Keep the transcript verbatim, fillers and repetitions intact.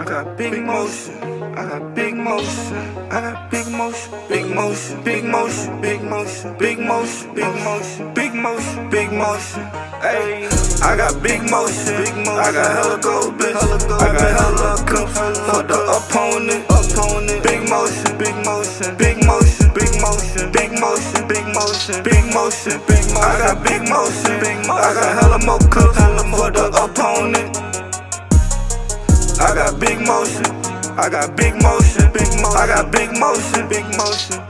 got big motion, I got big motion, I got big motion, big motion, big motion, big motion, big motion, big motion, big motion, big motion. Hey, I got big motion, big motion. I got hella gold, bitch. I got hella cups for the opponent, opponent. Big motion, big motion, big motion, big motion, big motion, big motion, big motion, big motion. I got big motion, big motion. I got hella more cups for the opponent. I got big motion, I got big motion, big motion, I got big motion, big motion.